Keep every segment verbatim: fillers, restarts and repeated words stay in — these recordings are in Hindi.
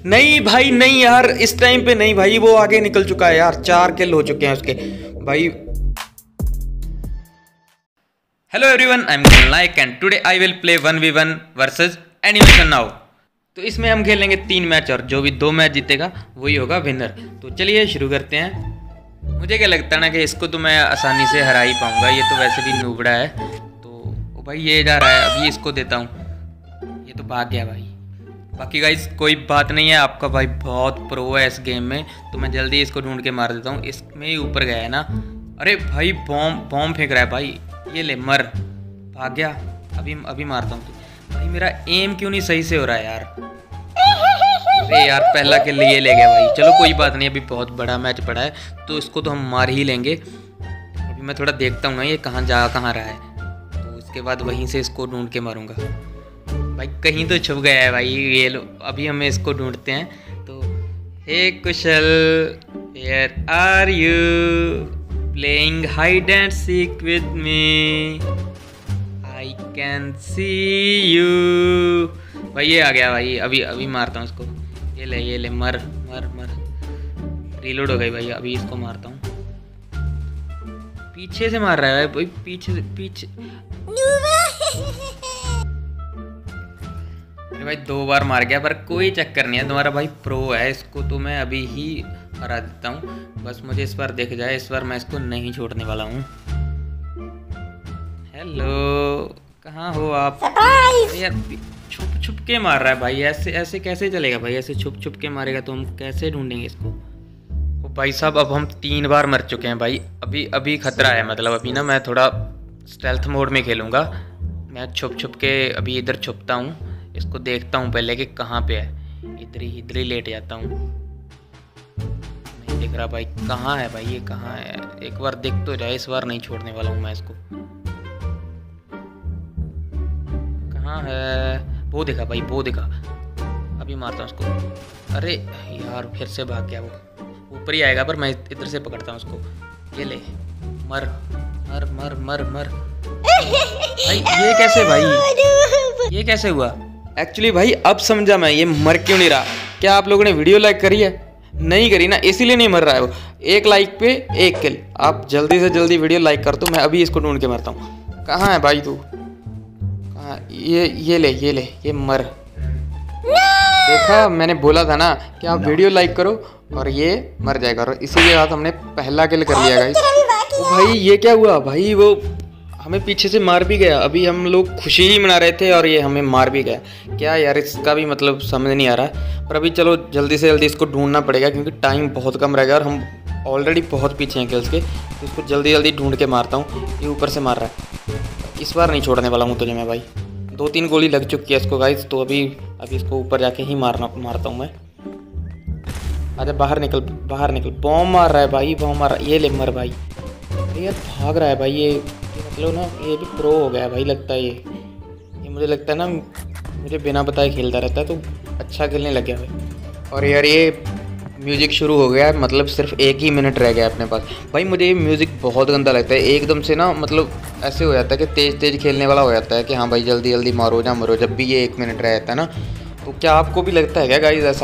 नहीं भाई नहीं यार, इस टाइम पे नहीं भाई, वो आगे निकल चुका है यार, चार किल हो चुके हैं उसके भाई। Hello everyone, I am like and today I will play one v one versus animation now. तो इसमें हम खेलेंगे तीन मैच और जो भी दो मैच जीतेगा वही होगा विनर। तो चलिए शुरू करते हैं। मुझे क्या लगता है ना कि इसको तो मैं आसानी से हरा ही पाऊंगा, ये तो वैसे भी नूबड़ा है। तो ओ भाई ये जा रहा है, अभी इसको देता हूँ, ये तो भाग गया भाई। बाकी गाइस कोई बात नहीं है, आपका भाई बहुत प्रो है इस गेम में, तो मैं जल्दी इसको ढूंढ के मार देता हूँ। इसमें ही ऊपर गया है ना, अरे भाई बॉम्ब बॉम्ब फेंक रहा है भाई, ये ले मर, भाग गया। अभी अभी मारता हूँ भाई, मेरा एम क्यों नहीं सही से हो रहा है यार। अरे यार पहला किल ये ले गया भाई, चलो कोई बात नहीं, अभी बहुत बड़ा मैच पड़ा है तो इसको तो हम मार ही लेंगे। अभी मैं थोड़ा देखता हूँ ना ये कहाँ जा कहाँ रहा है, तो उसके बाद वहीं से इसको ढूंढ के मारूंगा। भाई कहीं तो छुप गया है भाई, ये लो अभी हमें इसको ढूंढते हैं। तो hey Kushal, where are you playing hide and seek with me, I can see you. भाई ये आ गया भाई, अभी अभी मारता हूँ इसको, ये ले ये ले मर मर मर। रीलोड हो गई भाई, अभी इसको मारता हूँ। पीछे से मार रहा है भाई, पीछे से पीछे। अरे भाई दो बार मार गया, पर कोई चक्कर नहीं है, तुम्हारा भाई प्रो है, इसको तो मैं अभी ही हरा देता हूँ। बस मुझे इस बार दिख जाए, इस बार मैं इसको नहीं छोड़ने वाला हूँ। हेलो कहाँ हो आप यार, छुप छुप के मार रहा है भाई, ऐसे ऐसे कैसे चलेगा भाई, ऐसे छुप छुप के मारेगा तो हम कैसे ढूंढेंगे इसको। ओ भाई साहब अब हम तीन बार मर चुके हैं भाई, अभी अभी खतरा है, मतलब अभी ना मैं थोड़ा स्टेल्थ मोड में खेलूँगा। मैं छुप छुप के अभी इधर छुपता हूँ, इसको देखता हूँ पहले कि कहाँ पे है, इधर ही इधर ही लेट जाता हूँ। नहीं दिख रहा भाई, कहाँ है भाई, ये कहाँ है, एक बार दिख तो जाए, इस बार नहीं छोड़ने वाला हूँ मैं इसको। कहाँ है, वो दिखा भाई वो दिखा, अभी मारता हूँ उसको। अरे यार फिर से भाग गया, वो ऊपर ही आएगा, पर मैं इधर से पकड़ता हूँ उसको। ये ले मर मर मर मर मर। भाई ये कैसे भाई, ये कैसे हुआ एक्चुअली भाई, अब समझा मैं ये मर क्यों नहीं रहा। क्या आप लोगों ने वीडियो लाइक करी है? नहीं करी ना, इसीलिए नहीं मर रहा है वो। एक लाइक पे एक किल, आप जल्दी से जल्दी वीडियो लाइक कर दो, मैं अभी इसको ढूंढ के मारता हूँ। कहाँ है भाई तू, कहाँ? ये ये ले ये ले ये मर। देखा मैंने बोला था ना कि आप वीडियो लाइक करो और ये मर जाएगा, और इसी के साथ हमने पहला किल कर लिया गाइस। भाई ये क्या हुआ भाई, वो हमें पीछे से मार भी गया। अभी हम लोग खुशी ही मना रहे थे और ये हमें मार भी गया। क्या यार इसका भी मतलब समझ नहीं आ रहा, पर अभी चलो जल्दी से जल्दी इसको ढूंढना पड़ेगा क्योंकि टाइम बहुत कम रह गया और हम ऑलरेडी बहुत पीछे हैं किल्स के। तो इसको जल्दी जल्दी ढूंढ के मारता हूँ। ये ऊपर से मार रहा है, इस बार नहीं छोड़ने वाला हूँ तुझे मैं भाई। दो तीन गोली लग चुकी है इसको गाइस, तो अभी अभी इसको ऊपर जाके ही मारना मारता हूँ मैं। आजा बाहर निकल बाहर निकल, बॉम्ब मार रहा है भाई, बॉम्ब मार रहा है। ये ले मर भाई, यार भाग रहा है भाई, ये मतलब ना ये भी प्रो हो गया भाई लगता है। ये ये मुझे लगता है ना मुझे बिना बताए खेलता रहता है, तो अच्छा खेलने लग गया भाई। और यार ये म्यूज़िक शुरू हो गया है, मतलब सिर्फ एक ही मिनट रह गया अपने पास। भाई मुझे ये म्यूज़िक बहुत गंदा लगता है, एकदम से ना मतलब ऐसे हो जाता है कि तेज़ तेज़ खेलने वाला हो जाता है कि हाँ भाई जल्दी जल्दी मारो जा मरो, जब भी ये एक मिनट रह जाता है ना। तो क्या आपको भी लगता है क्या गाइस ऐसा?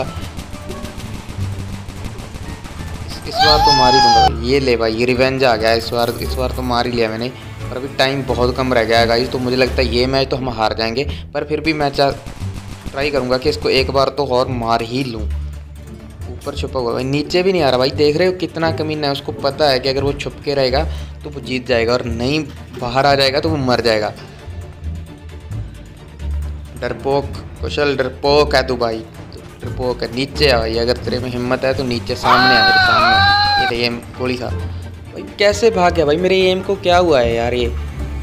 इस बार तो मार ही दूंगा। ये ले भाई, ये रिवेंज आ गया इस बार, इस बार तो मार ही लिया मैंने। और अभी टाइम बहुत कम रह गया है गाइस, तो मुझे लगता है ये मैच तो हम हार जाएंगे, पर फिर भी मैं ट्राई करूंगा कि इसको एक बार तो और मार ही लूं। ऊपर छुपा हुआ भाई, नीचे भी नहीं आ रहा भाई, देख रहे हो कितना कमीना है। उसको पता है कि अगर वो छुप के रहेगा तो वो जीत जाएगा, और नहीं बाहर आ जाएगा तो वो मर जाएगा। डरपोक कुशल, डरपोक है तू भाई, डरपोक है। नीचे आ भाई, अगर तेरे में हिम्मत है तो नीचे सामने आ, मेरे सामने। ये एम गोली खा भाई, कैसे भाग गया भाई, मेरे एम को क्या हुआ है यार, ये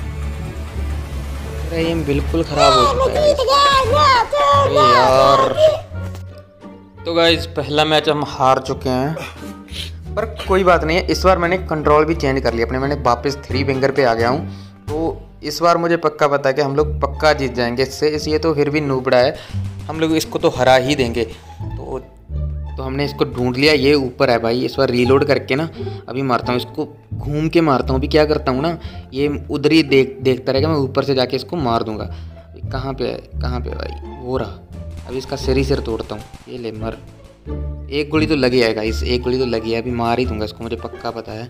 मेरा एम बिल्कुल ख़राब हो चुका है यार। तो गाइस पहला मैच हम हार चुके हैं, पर कोई बात नहीं है, इस बार मैंने कंट्रोल भी चेंज कर लिया अपने, मैंने वापस थ्री फिंगर पे आ गया हूँ। तो इस बार मुझे पक्का पता है कि हम लोग पक्का जीत जाएंगे इससे, इसलिए तो फिर भी नूबड़ा है, हम लोग इसको तो हरा ही देंगे। तो तो हमने इसको ढूंढ लिया, ये ऊपर है भाई। इस बार रीलोड करके ना अभी मारता हूँ इसको, घूम के मारता हूँ। अभी क्या करता हूँ ना, ये उधर ही देख देखता रहेगा, मैं ऊपर से जाके इसको मार दूंगा। कहाँ पे है कहाँ पे है भाई, वो रहा अभी इसका सिर ही सिर तोड़ता हूँ। ये ले मर। एक गोली तो लगी है गाइस, एक गोली तो लगी है। अभी मार ही दूंगा इसको, मुझे पक्का पता है।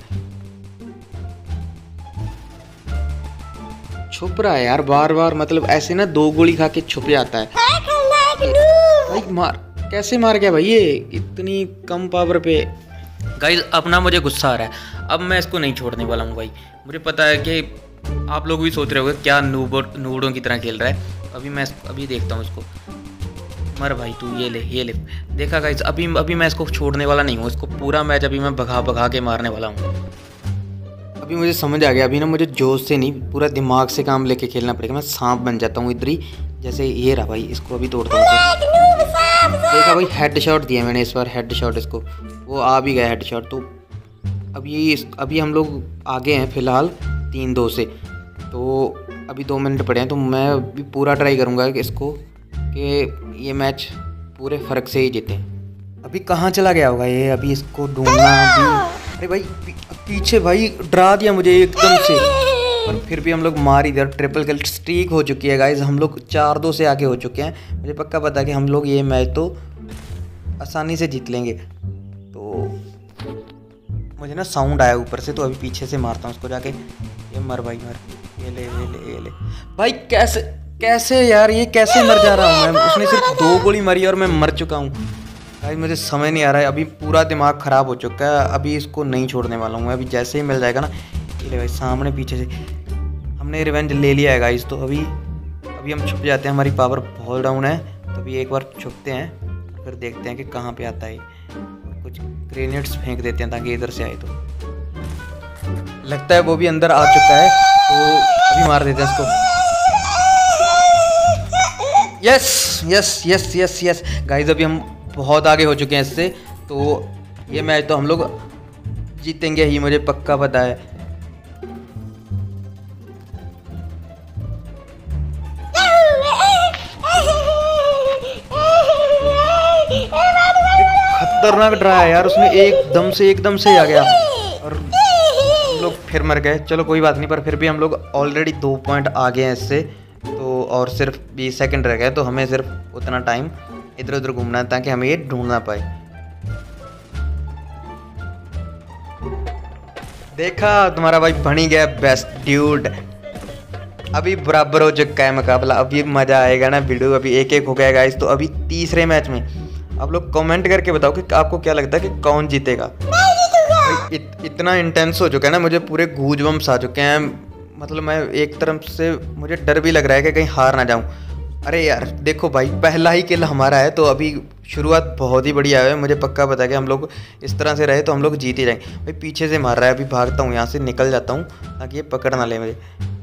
छुप रहा है यार बार बार, मतलब ऐसे ना दो गोली खा के छुप जाता है भाई। मार कैसे मार गया भाई ये इतनी कम पावर पे। गाइस अब ना मुझे गुस्सा आ रहा है, अब मैं इसको नहीं छोड़ने वाला हूँ भाई। मुझे पता है कि आप लोग भी सोच रहे होंगे क्या नूबो नूबड़ों की तरह खेल रहा है। अभी मैं अभी देखता हूँ इसको। मर भाई तू, ये ले ये ले। देखा गाइस अभी अभी मैं इसको छोड़ने वाला नहीं हूँ। इसको पूरा मैच अभी मैं भगा भगा के मारने वाला हूँ। अभी मुझे समझ आ गया, अभी ना मुझे जोश से नहीं पूरा दिमाग से काम लेके खेलना पड़ेगा। मैं सांप बन जाता हूँ इधर ही, जैसे ये रहा भाई। इसको अभी तोड़ता हूँ। देखा भाई हेड शॉट दिया मैंने इस बार, हेड शॉट इसको, वो आ भी गया हेड शॉट। तो अभी अभी हम लोग आगे हैं फिलहाल तीन दो से। तो अभी दो मिनट पड़े हैं, तो मैं अभी पूरा ट्राई करूँगा कि इसको कि ये मैच पूरे फ़र्क से ही जीते। अभी कहाँ चला गया होगा ये, अभी इसको ढूंढना। अभी अरे भाई पी, पीछे भाई डरा दिया मुझे एकदम से, और फिर भी हम लोग मार ही दिया। ट्रिपल किल स्ट्रीक हो चुकी है गाइस, हम लोग चार दो से आगे हो चुके हैं। मुझे पक्का पता है कि हम लोग ये मैच तो आसानी से जीत लेंगे। तो मुझे ना साउंड आया ऊपर से, तो अभी पीछे से मारता हूँ उसको जाके। ये मर भाई मर, ये ले ये ले ये ले भाई। कैसे कैसे यार ये कैसे मर जा रहा हूँ मैं। उसने सिर्फ दो गोली मारी और मैं मर चुका हूँ भाई। मुझे समझ नहीं आ रहा है, अभी पूरा दिमाग ख़राब हो चुका है। अभी इसको नहीं छोड़ने वाला हूँ मैं। अभी जैसे ही मिल जाएगा ना, ये ले भाई सामने पीछे से हमने रिवेंज ले लिया है गाइस। तो अभी अभी हम छुप जाते हैं, हमारी पावर बहुत डाउन है। तो अभी एक बार छुपते हैं, फिर देखते हैं कि कहाँ पे आता है। कुछ ग्रेनेड्स फेंक देते हैं ताकि इधर से आए। तो लगता है वो भी अंदर आ चुका है, तो अभी मार देते हैं इसको। Yes yes yes yes yes guys, अभी हम बहुत आगे हो चुके हैं इससे। तो ये मैच तो हम लोग जीतेंगे ही, मुझे पक्का पता है। खतरनाक ड्रा है यार, उसने एकदम से एकदम से आ गया और हम लोग फिर मर गए। चलो कोई बात नहीं, पर फिर भी हम लोग ऑलरेडी दो पॉइंट आगे हैं इससे। तो और सिर्फ बीस सेकंड रह गए, तो हमें सिर्फ उतना टाइम इधर उधर घूमना है ताकि हमें ये ढूंढ ना पाए। देखा तुम्हारा भाई बन ही गया बेस्ट ड्यूड। अभी बराबर हो चुका है मुकाबला, अभी मज़ा आएगा ना वीडियो। अभी एक एक हो गया गाइस। तो अभी तीसरे मैच में आप लोग कमेंट करके बताओ कि आपको क्या लगता है कि कौन जीतेगा। इत, इतना इंटेंस हो चुका है ना, मुझे पूरे गूजबम्स आ चुके हैं। मतलब मैं एक तरफ से मुझे डर भी लग रहा है कि कहीं हार ना जाऊं। अरे यार देखो भाई, पहला ही किल हमारा है, तो अभी शुरुआत बहुत ही बढ़िया है। मुझे पक्का पता है कि हम लोग इस तरह से रहे तो हम लोग जीत ही जाएंगे। भाई पीछे से मार रहा है, अभी भागता हूँ यहाँ से, निकल जाता हूँ ताकि ये पकड़ ना ले मुझे।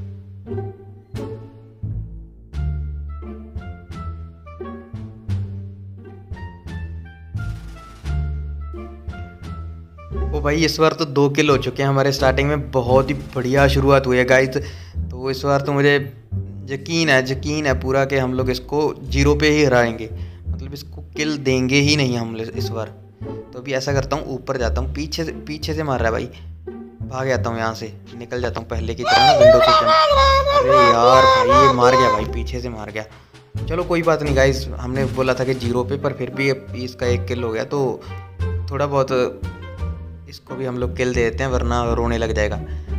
ओ भाई इस बार तो दो किल हो चुके हैं हमारे। स्टार्टिंग में बहुत ही बढ़िया शुरुआत हुई है गाइस। तो इस बार तो मुझे यकीन है यकीन है पूरा कि हम लोग इसको जीरो पे ही हराएंगे। मतलब इसको किल देंगे ही नहीं हम इस बार। तो अभी ऐसा करता हूँ, ऊपर जाता हूँ, पीछे से पीछे से मार रहा है भाई। भाग जाता हूँ यहाँ से, निकल जाता हूँ पहले की तरह ना विंडो से। अरे यार भाई ये मार गया भाई, पीछे से मार गया। चलो कोई बात नहीं गाइस, हमने बोला था कि जीरो पे, पर फिर भी इसका एक किल हो गया। तो थोड़ा बहुत इसको भी हम लोग किल दे देते हैं, वरना रोने लग जाएगा।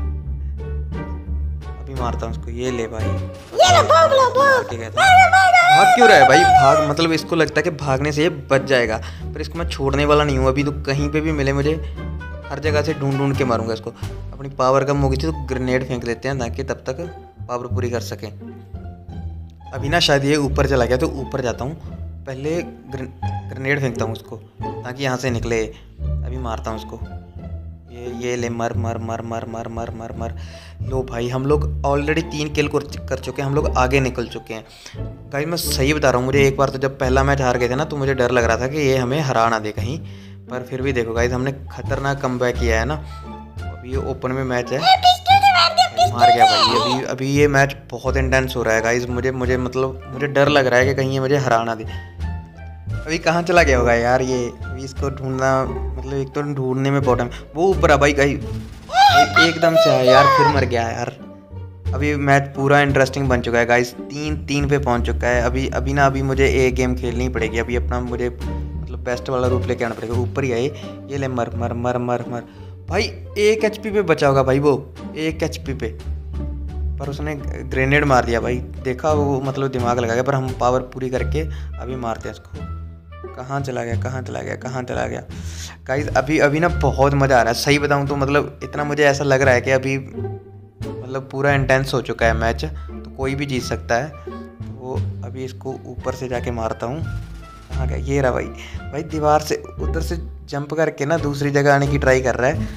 अभी मारता हूँ उसको। ये ले भाई, ये ले, भाग लो, भाग। भाग क्यों रहा है भाई? भाग मतलब इसको लगता है कि भागने से ये बच जाएगा, पर इसको मैं छोड़ने वाला नहीं हूँ। अभी तो कहीं पे भी मिले मुझे, हर जगह से ढूंढ ढूंढ के मारूंगा इसको। अपनी पावर कम हो गई थी तो ग्रेनेड फेंक देते हैं ताकि तब तक पावर पूरी कर सकें। अभी ना शायद ये ऊपर चला गया, तो ऊपर जाता हूँ, पहले ग्रेनेड फेंकता हूँ उसको ताकि यहाँ से निकले। अभी मारता हूँ उसको। ये ये ले, मर मर मर मर मर मर मर मर लो भाई, हम लोग ऑलरेडी तीन किल कर चुके हैं, हम लोग आगे निकल चुके हैं गाइस। मैं सही बता रहा हूँ, मुझे एक बार तो जब पहला मैच हार गए थे ना, तो मुझे डर लग रहा था कि ये हमें हरा ना दे कहीं। पर फिर भी देखो गाइस, हमने खतरनाक कमबैक किया है ना। अभी ये ओपन में मैच है, मार गया भाई। अभी अभी ये मैच बहुत इंटेंस हो रहा है गाइस। मुझे मुझे मतलब मुझे डर लग रहा है कि कहीं ये मुझे हरा ना दे। अभी कहाँ चला गया होगा यार ये? अभी इसको ढूंढना, मतलब एक तो ढूंढने में बहुत टाइम। वो ऊपर है भाई, कहीं एकदम से आया यार, फिर मर गया यार। अभी मैच पूरा इंटरेस्टिंग बन चुका है गाइस, तीन तीन पे पहुंच चुका है। अभी अभी ना अभी मुझे एक गेम खेलनी पड़ेगी। अभी अपना मुझे मतलब बेस्ट वाला रूप लेके आना पड़ेगा। ऊपर ही आए, ये ले, मर मर मर मर मर भाई। एक एच पी पे बचा होगा भाई वो, एक एच पी पे, पर उसने ग्रेनेड मार दिया भाई। देखा वो मतलब दिमाग लगा गया, पर हम पावर पूरी करके अभी मारते हैं इसको। कहाँ चला गया, कहाँ चला गया, कहाँ चला गया गाइस। अभी अभी ना बहुत मज़ा आ रहा है, सही बताऊँ तो। मतलब इतना मुझे ऐसा लग रहा है कि अभी मतलब पूरा इंटेंस हो चुका है मैच, तो कोई भी जीत सकता है। तो अभी इसको ऊपर से जाके मारता हूँ। कहाँ गया, ये रहा भाई। भाई दीवार से उधर से जंप करके ना दूसरी जगह आने की ट्राई कर रहा है।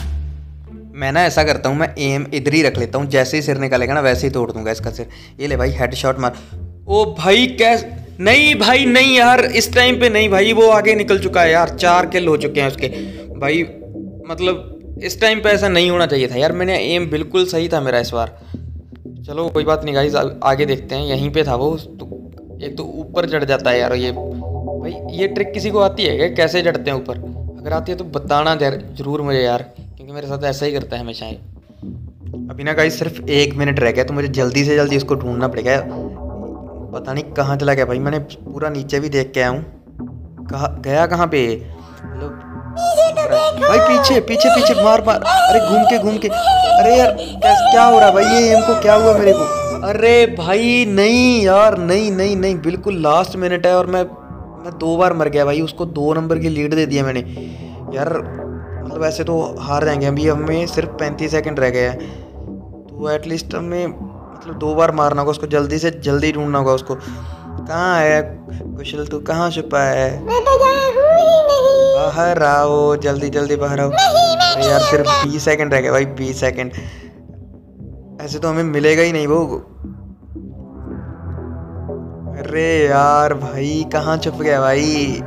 मैं ना ऐसा करता हूँ, मैं एम इधर ही रख लेता हूँ, जैसे ही सिर निकालेगा ना वैसे ही तोड़ दूंगा इसका सिर। ये ले भाई, हेड शॉट मार। ओ भाई कैसे, नहीं भाई नहीं यार, इस टाइम पे नहीं भाई, वो आगे निकल चुका है यार। चार किल हो चुके हैं उसके भाई। मतलब इस टाइम पे ऐसा नहीं होना चाहिए था यार। मैंने एम बिल्कुल सही था मेरा इस बार। चलो कोई बात नहीं गाइस, आगे देखते हैं। यहीं पे था वो तो, एक तो ऊपर चढ़ जाता है यार ये भाई। ये ट्रिक किसी को आती है क्या, कैसे चढ़ते हैं ऊपर? अगर आती है तो बताना जरूर मुझे यार, क्योंकि मेरे साथ ऐसा ही करता है हमेशा ये। अभी ना गाइस सिर्फ एक मिनट रह गया, तो मुझे जल्दी से जल्दी इसको ढूंढना पड़ेगा। पता नहीं कहाँ चला गया भाई, मैंने पूरा नीचे भी देख के आया हूँ। कहाँ गया, कहाँ पे मतलब भाई? पीछे पीछे पीछे, मार मार। अरे घूम के घूम के, अरे यार क्या क्या हो रहा है भाई? ये एम को क्या हुआ मेरे को? अरे भाई नहीं यार, नहीं नहीं नहीं, बिल्कुल लास्ट मिनट है और मैं मैं दो बार मर गया भाई। उसको दो नंबर की लीड दे दिया मैंने यार। मतलब ऐसे तो हार जाएंगे। अभी हमें सिर्फ पैंतीस सेकंड रह गए हैं, तो एटलीस्ट हमें मतलब दो बार मारना होगा उसको, जल्दी से जल्दी ढूंढना होगा उसको। कहाँ है कुशल, तू कहाँ छुपा है? मैं तो यहाँ हूँ ही नहीं। बाहर आओ, जल्दी जल्दी बाहर आओ। अरे यार सिर्फ बीस सेकंड रह गए भाई, बीस सेकंड। ऐसे तो हमें मिलेगा ही नहीं वो। अरे यार भाई कहाँ छुप गया भाई?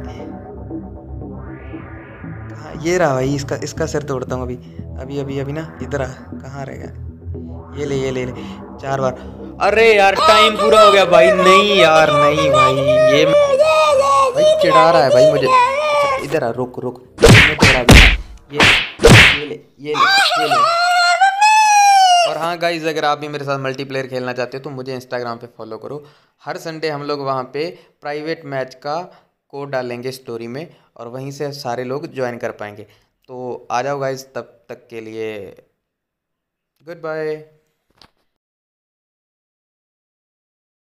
कहाँ, ये रहा भाई, इसका इसका सिर तोड़ता हूँ अभी अभी अभी अभी ना। इधर आ, कहाँ रह गया? ये ले ये ले ले, चार बार। अरे यार टाइम पूरा हो गया भाई। नहीं यार नहीं भाई, ये भाई चिढ़ा रहा है भाई मुझे। अच्छा इधर आ, रुक रुक, मैं चिढ़ा दूंगा। ये ये ले ये ले ये ले। और हाँ गाइज, अगर आप भी मेरे साथ मल्टीप्लेयर खेलना चाहते हो तो मुझे इंस्टाग्राम पे फॉलो करो। हर संडे हम लोग वहाँ पे प्राइवेट मैच का कोड डालेंगे स्टोरी में, और वहीं से सारे लोग ज्वाइन कर पाएंगे। तो आ जाओ गाइज, तब तक के लिए गुड बाय।